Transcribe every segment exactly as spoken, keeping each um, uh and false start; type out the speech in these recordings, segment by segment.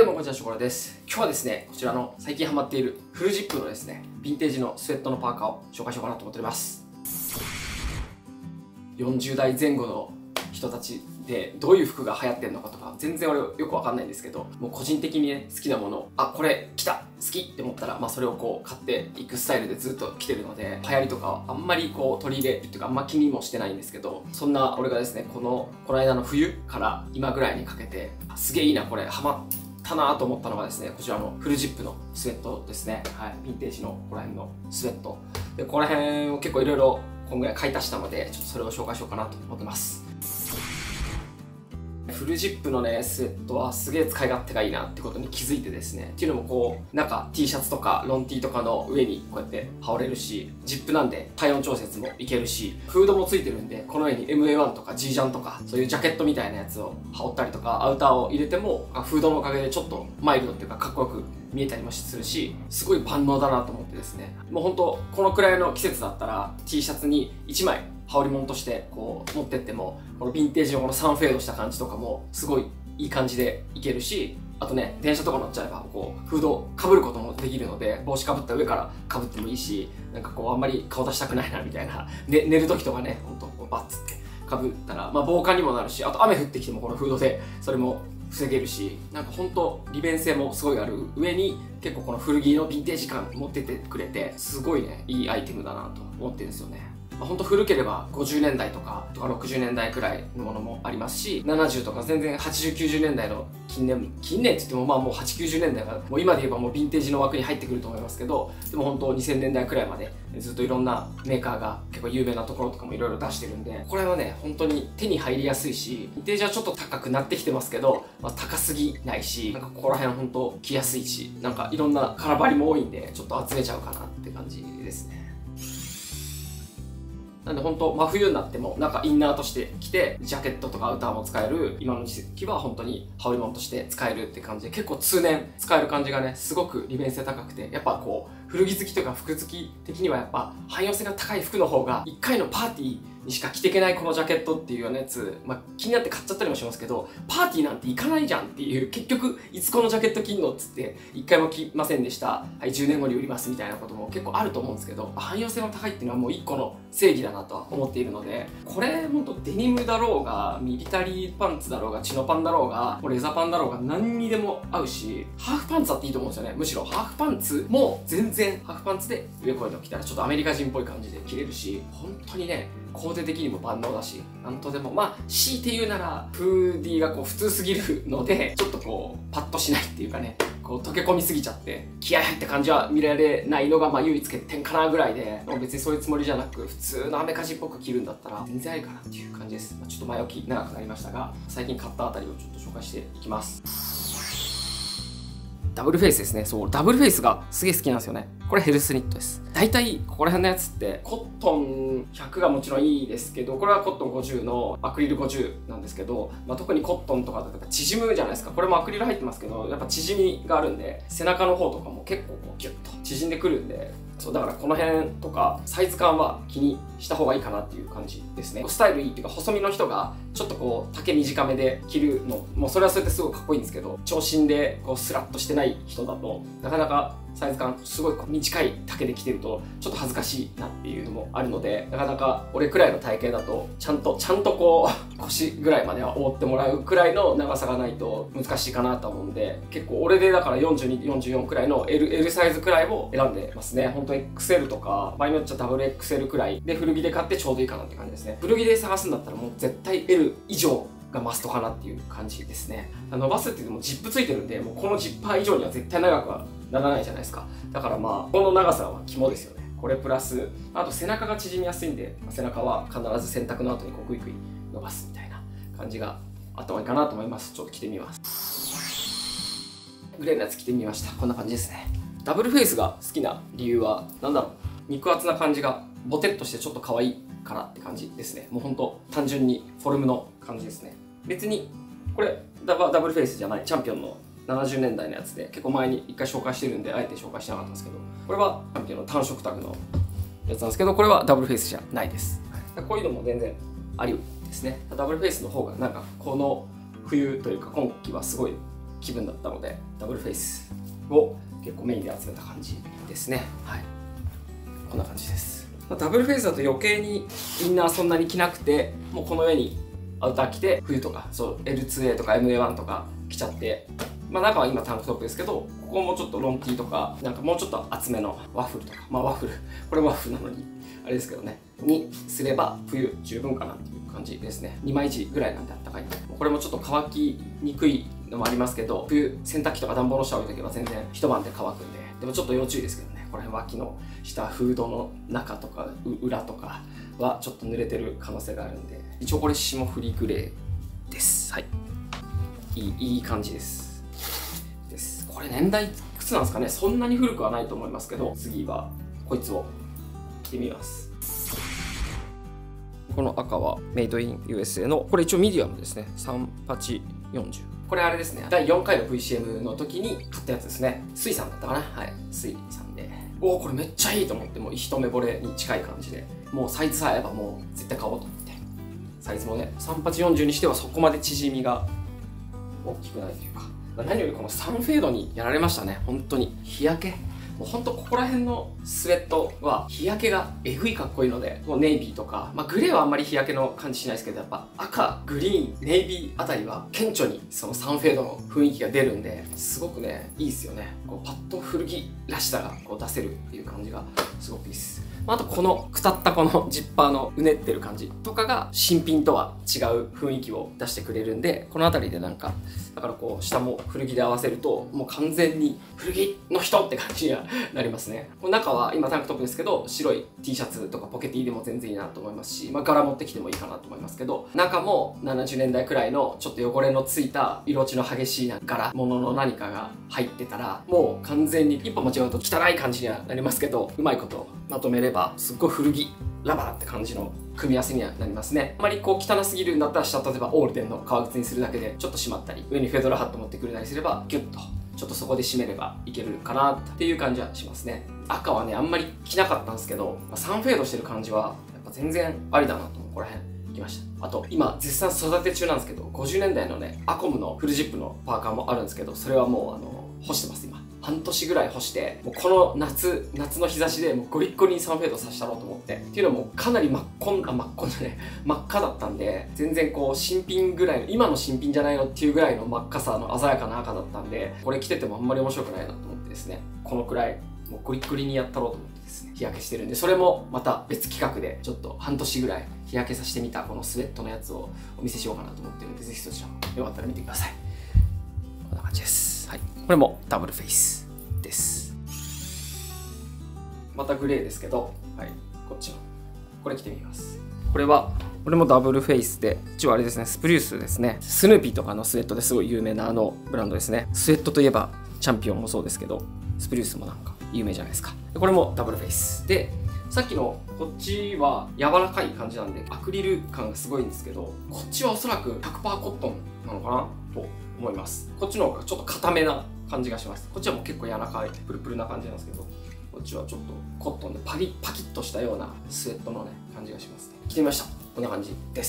どうもこんにちは、ショコラです。今日はですね、こちらの最近ハマっているフルジップのですね、ヴィンテージのスウェットのパーカーを紹介しようかなと思っております。よんじゅう代前後の人たちでどういう服が流行ってるのかとか全然俺よくわかんないんですけど、もう個人的にね、好きなもの、あ、これ来た好きって思ったら、まあそれをこう買っていくスタイルでずっと来てるので、流行りとかあんまりこう取り入れるっていうかあんま気にもしてないんですけど、そんな俺がですね、この、この間の冬から今ぐらいにかけて、すげえいいな、これハマったなと思ったのがですね、こちらのフルジップのスウェットですね。はい、ヴィンテージのここら辺のスウェット。で、ここら辺を結構いろいろこんぐらい買い足したので、ちょっとそれを紹介しようかなと思ってます。フルジップのね、スウェットはすげえ使い勝手がいいなってことに気づいてですね。っていうのもこう、中 T シャツとかロン T とかの上にこうやって羽織れるし、ジップなんで体温調節もいけるし、フードもついてるんで、この上に エムエーワン とか G ジャンとか、そういうジャケットみたいなやつを羽織ったりとか、アウターを入れても、フードのおかげでちょっとマイルドっていうかかっこよく見えたりもするし、すごい万能だなと思ってですね。もうほんと、このくらいの季節だったら T シャツにいちまい羽織物としてこう持ってっても、このヴィンテージのこのサンフェードした感じとかもすごいいい感じでいけるし、あとね、電車とか乗っちゃえばこうフードをかぶることもできるので、帽子かぶった上からかぶってもいいし、なんかこうあんまり顔出したくないなみたいな、ね、寝る時とかね、ほんとこうバッツってかぶったら、まあ防寒にもなるし、あと雨降ってきてもこのフードでそれも防げるし、なんかほんと利便性もすごいある上に、結構この古着のヴィンテージ感持っててくれて、すごいね、いいアイテムだなと思ってるんですよね。まあ、ほんと古ければごじゅうねんだいとかとかろくじゅうねんだいくらいのものもありますし、ななじゅうとか全然はちじゅうきゅうじゅうねんだいの近年近年って言ってもまあもうはちじゅうきゅうじゅうねんだいがもう今で言えばもうヴィンテージの枠に入ってくると思いますけど、でも本当にせんねんだいくらいまでずっといろんなメーカーが結構有名なところとかもいろいろ出してるんで、これはね本当に手に入りやすいし、ヴィンテージはちょっと高くなってきてますけど、まあ、高すぎないし、なんかここら辺本当着やすいし、なんかいろんな空張りも多いんでちょっと集めちゃうかなって感じですね。なんで本当真冬になっても中インナーとして着て、ジャケットとかアウターも使える今の時期は本当に羽織物として使えるって感じで、結構通年使える感じがねすごく利便性高くて、やっぱこう古着好きとか服好き的にはやっぱ汎用性が高い服の方が、いっかいのパーティーにしか着ていけないこのジャケットっていうようなやつ、まあ、気になって買っちゃったりもしますけど、パーティーなんて行かないじゃんっていう、結局いつこのジャケット着んのっつっていっかいも着ませんでした、はい、じゅうねんごに売りますみたいなことも結構あると思うんですけど、汎用性の高いっていうのはもういっこの正義だなとは思っているので、これほんとデニムだろうがミリタリーパンツだろうがチノパンだろうがレザパンだろうが何にでも合うし、ハーフパンツだっていいと思うんですよね。むしろハーフパンツも全然ハーフパンツで上こういうの着たらちょっとアメリカ人っぽい感じで着れるし、本当にねコーデ的にも万能だし、なんとでもまあ強いて言うならフーディーがこう普通すぎるので、ちょっとこうパッとしないっていうかね、こう溶け込みすぎちゃって気合入った感じは見られないのがまあ唯一欠点かなぐらいで、もう別にそういうつもりじゃなく普通のアメカジっぽく着るんだったら全然ありかなっていう感じです。まあ、ちょっと前置き長くなりましたが、最近買ったあたりをちょっと紹介していきます。ダブルフェイスですね。そう、ダブルフェイスがすげえ好きなんですよね。これヘルスニットです。大体ここら辺のやつってコットンひゃくがもちろんいいですけど、これはコットンごじゅうのアクリルごじゅうなんですけど、まあ、特にコットンとかだと縮むじゃないですか。これもアクリル入ってますけど、やっぱ縮みがあるんで、背中の方とかも結構こうギュッと縮んでくるんで、そうだからこの辺とかサイズ感は気にした方がいいかなっていう感じですね。スタイルいいっていうか、細身の人がちょっとこう丈短めで着るのもうそれはそれですごいかっこいいんですけど、長身でこうスラッとしてない人だとなかなかサイズ感すごい短い丈で着てるとちょっと恥ずかしいなっていうのもあるので、なかなか俺くらいの体型だとちゃんとちゃんとこう腰ぐらいまでは覆ってもらうくらいの長さがないと難しいかなと思うんで、結構俺でだからよんじゅうに、よんじゅうよんくらいの L, L サイズくらいを選んでますね。本当に エックスエル とか場合によっちゃ ダブルエックスエル くらいで古着で買ってちょうどいいかなって感じですね。古着で探すんだったらもう絶対 エル 以上がマストかなっていう感じですね。伸ばすって言ってもジップついてるんで、もうこのジッパー以上には絶対長くはならないじゃないですか。だからまあこの長さは肝ですよね。これプラスあと背中が縮みやすいんで、背中は必ず洗濯の後にこうグイグイ伸ばすみたいな感じがあった方がいいかなと思います。ちょっと着てみます。グレーのやつ着てみました。こんな感じですね。ダブルフェイスが好きな理由は何だろう、肉厚な感じがボテッとしてちょっと可愛いからって感じですね。もうほんと単純にフォルムの感じですね。別にこれダブルフェイスじゃない、チャンピオンのななじゅうねんだいのやつで結構前にいっかい紹介してるんであえて紹介しなかったんですけど、これはチャンピオンの単色タグのやつなんですけど、これはダブルフェイスじゃないです。こういうのも全然ありですね。ダブルフェイスの方がなんかこの冬というか今季はすごい気分だったので、ダブルフェイスを結構メインで集めた感じですね。はい。こんな感じです。まあ、ダブルフェイスだと余計にインナーそんなに着なくて、もうこの上にアウター着て、冬とか、そう、エルツーエー とか エムエーワン とか着ちゃって、まあ中は今タンクトップですけど、ここもちょっとロンティーとか、なんかもうちょっと厚めのワッフルとか、まあワッフル、これワッフルなのに、あれですけどね、にすれば冬十分かなっていう感じですね。にまい地ぐらいなんであったかい。これもちょっと乾きにくいのもありますけど、冬洗濯機とか暖房の下置いとけば全然一晩で乾くんで、でもちょっと要注意ですけどね、これ脇の下、フードの中とか裏とかはちょっと濡れてる可能性があるんで、一応これ霜降りグレーです。はい。いい、いい感じです。です。これ年代いくつなんですかね。そんなに古くはないと思いますけど、次はこいつを着てみます。この赤はメイドイン ユーエスエー の、これ一応ミディアムですね。さんはちよんじゅう。これあれですね。だいよんかいの ブイシーエム の時に買ったやつですね。スイさんだったかな。はい。スイさんで。おお、これめっちゃいいと思って、もう一目惚れに近い感じで、もうサイズさえあればもう絶対買おうと思って。サイズもね、さんはちよんじゅうにしてはそこまで縮みが大きくないというか。何よりこのサンフェードにやられましたね。本当に日焼け、もう本当ここら辺のスウェットは日焼けがえぐいかっこいいので、もうネイビーとか、まあ、グレーはあんまり日焼けの感じしないですけど、やっぱ赤、グリーン、ネイビーあたりは顕著にそのサンフェードの雰囲気が出るんで、すごくねいいですよね。こうパッと古着らしさがこう出せるっていう感じがすごくいいです。あとこのくたったこのジッパーのうねってる感じとかが新品とは違う雰囲気を出してくれるんで、この辺りでなんかだからこう下も古着で合わせるともう完全に古着の人って感じにはなりますね。この中は今タンクトップですけど、白い T シャツとかポケティでも全然いいなと思いますし、まあ、柄持ってきてもいいかなと思いますけど、中もななじゅうねんだいくらいのちょっと汚れのついた色落ちの激しいな柄物の何かが入ってたら、もう完全に一歩間違うと汚い感じにはなりますけど、うまいことまとめればすっごい古着ラバーって感じの組み合わせにはなりますね。あまりこう汚すぎるんだったら下、例えばオールデンの革靴にするだけでちょっと締まったり、上にフェドラハット持ってくれたりすればギュッとちょっとそこで締めればいけるかなっていう感じはしますね。赤はねあんまり着なかったんですけど、サンフェードしてる感じはやっぱ全然ありだなと、ここら辺きました。あと今絶賛育て中なんですけど、ごじゅうねんだいのねアコムのフルジップのパーカーもあるんですけど、それはもうあの干してます今。半年ぐらい干して、もうこの夏夏の日差しでもうゴリッゴリにサンフェードさせたろうと思って、っていうのもかなり真っ紺あ真っ紺じゃね真っ赤だったんで、全然こう新品ぐらいの、今の新品じゃないのっていうぐらいの真っ赤さの鮮やかな赤だったんで、これ着ててもあんまり面白くないなと思ってですね、このくらいもうゴリッゴリにやったろうと思ってですね、日焼けしてるんで、それもまた別企画でちょっと半年ぐらい日焼けさせてみたこのスウェットのやつをお見せしようかなと思ってるんで、ぜひそちらもよかったら見てください。こんな感じです。はい、これもダブルフェイスです。またグレーですけど、はい、こっちのこれ着てみます。これはこれもダブルフェイスで、一応あれですね、スプリュースですね。スヌーピーとかのスウェットですごい有名なあのブランドですね。スウェットといえばチャンピオンもそうですけど、スプリュースもなんか有名じゃないですか。これもダブルフェイスで、さっきのこっちは柔らかい感じなんでアクリル感がすごいんですけど、こっちはおそらく ひゃくパーセント コットンなのかなと思います。こっちの方がちょっと硬めな感じがします。こっちはもう結構柔らかいプルプルな感じなんですけど、こっちはちょっとコットンでパリパキッとしたようなスウェットのね感じがしますね。着てみました。こんな感じです。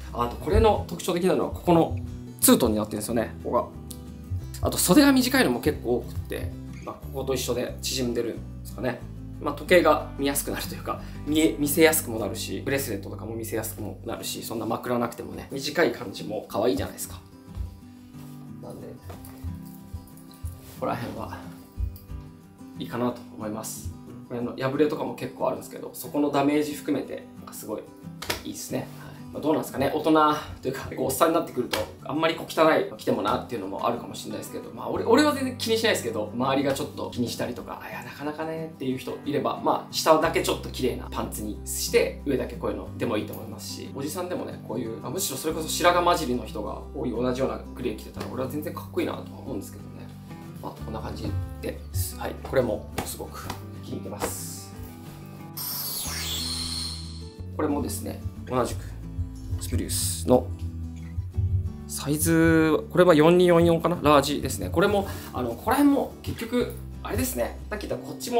あとこれの特徴的なのはここのツートンになってるんですよね、ここが。あと袖が短いのも結構多くって、まあ、ここと一緒で縮んでるんですかね。まあ、時計が見やすくなるというか、見え見せやすくもなるし、ブレスレットとかも見せやすくもなるし、そんなまくらなくてもね、短い感じも可愛いじゃないですか。なんでここら辺はいいかなと思います。これの破れとかも結構あるんですけど、そこのダメージ含めてなんかすごいいいですね。まあ、どうなんですかね、大人というか結構おっさんになってくるとあんまりこう汚いの着てもなっていうのもあるかもしれないですけど、まあ俺俺は全然気にしないですけど、周りがちょっと気にしたりとか、いやなかなかねっていう人いれば、まあ下だけちょっと綺麗なパンツにして上だけこういうのでもいいと思いますし、おじさんでもねこういう、まあ、むしろそれこそ白髪混じりの人が多い同じようなグレー着てたら俺は全然かっこいいなとは思うんですけどね。まあこんな感じです。はい、これもすごく気に入ってます。これもですね同じくスプリュースのサイズ、これはよんにーよんよんかな、ラージですね。これもあのここら辺も結局あれですね、さっき言ったこっちも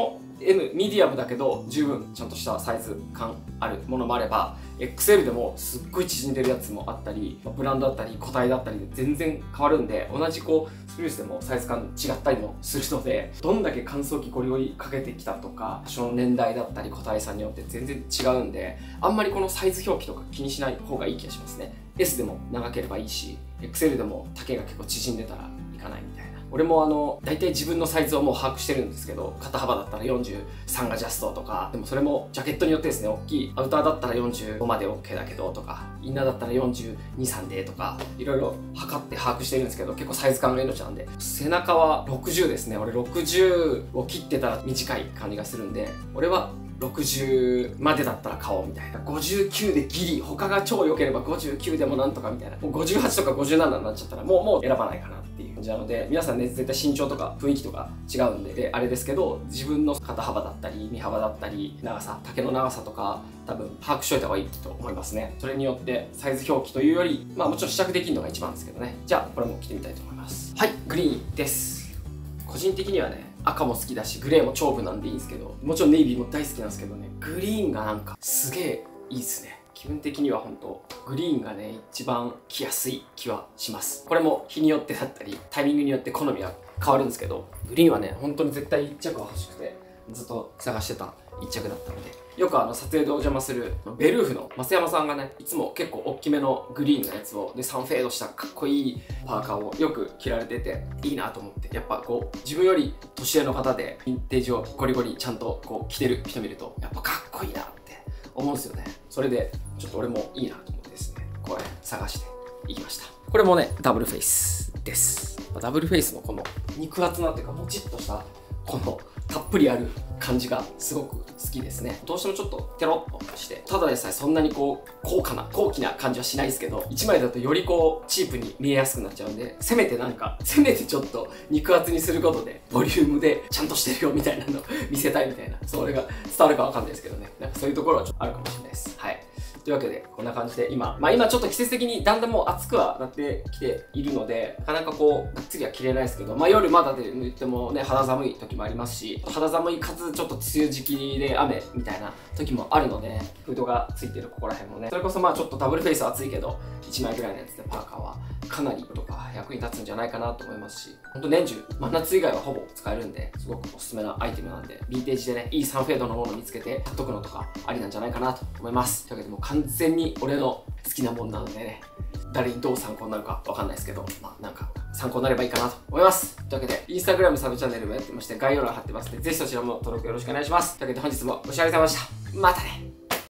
エム、ミディアムだけど十分ちゃんとしたサイズ感あるものもあれば、エックスエル でもすっごい縮んでるやつもあったり、ブランドだったり個体だったりで全然変わるんで、同じこうスプリウスでもサイズ感違ったりもするので、どんだけ乾燥機ゴリゴリかけてきたとか、その年代だったり個体差によって全然違うんで、あんまりこのサイズ表記とか気にしない方がいい気がしますね。 エス でも長ければいいし、 エックスエル でも丈が結構縮んでたらいかないみたいな。俺もあの大体自分のサイズをもう把握してるんですけど、肩幅だったらよんじゅうさんがジャストとか、でもそれもジャケットによってですね、大きいアウターだったらよんじゅうごまで OK だけどとか、インナーだったらよんじゅうに、さんでとか、いろいろ測って把握してるんですけど、結構サイズ感が命なんで、背中はろくじゅうですね。俺ろくじゅうを切ってたら短い感じがするんで、俺はろくじゅうまでだったら買おうみたいな。ごじゅうきゅうでギリ、他が超良ければごじゅうきゅうでもなんとかみたいな。もうごじゅうはちとかごじゅうななになっちゃったらもうもう選ばないかなっていう感じなので、皆さんね、絶対身長とか雰囲気とか違うんで、であれですけど、自分の肩幅だったり身幅だったり長さ、丈の長さとか多分把握しといた方がいいと思いますね。それによってサイズ表記というより、まあもちろん試着できるのが一番ですけどね。じゃあこれも着てみたいと思います。はい、グリーンです。個人的にはね、赤も好きだし、グレーも超無難でいいんですけど、もちろんネイビーも大好きなんですけどね、グリーンがなんかすげえいいですね。気分的には本当グリーンがね、一番着やすい気はします。これも日によってだったり、タイミングによって好みは変わるんですけど、グリーンはね、本当に絶対一着は欲しくて、ずっと探してた一着だったので、よくあの撮影でお邪魔するベルーフの増山さんがね、いつも結構大きめのグリーンのやつを、でサンフェードしたかっこいいパーカーをよく着られてていいなと思って、やっぱこう自分より年上の方でヴィンテージをゴリゴリちゃんとこう着てる人見ると、やっぱかっこいいなって思うんですよね。それでちょっと俺もいいなと思ってですね、これ探していきました。これもね、ダブルフェイスです。ダブルフェイスのこの肉厚なっていうか、もちっとしたこのたっぷりある感じがすごく好きですね。どうしてもちょっとテロッとして、ただでさえそんなにこう高価な高貴な感じはしないですけど、いちまいだとよりこうチープに見えやすくなっちゃうんで、せめてなんかせめてちょっと肉厚にすることでボリュームでちゃんとしてるよみたいなのを見せたいみたいな、それが伝わるかわかんないですけどね、なんかそういうところはちょっとあるかもしれないです。はい、というわけでこんな感じで今、まあ今ちょっと季節的にだんだんもう暑くはなってきているので、なかなかこうがっつりは着れないですけど、まあ夜まだで言ってもね、肌寒い時もありますし、肌寒いかつちょっと梅雨時期で雨みたいな時もあるので、フードがついてるここら辺もね、それこそまあちょっとダブルフェイスは暑いけどいちまいぐらいのやつでパーカーはかなりとか役に立つんじゃないかなと思いますし、ほんと年中真夏以外はほぼ使えるんで、すごくおすすめなアイテムなんで、ヴィンテージでね、いいサンフェードのものを見つけて買っとくのとかありなんじゃないかなと思います。というわけでもう完全に俺の好きなもんなのでね、誰にどう参考になるかわかんないですけど、まあなんか参考になればいいかなと思います。というわけで、インスタグラムサブチャンネルもやってまして、概要欄貼ってますので、ぜひそちらも登録よろしくお願いします。というわけで本日もご視聴ありがとうございました。またね。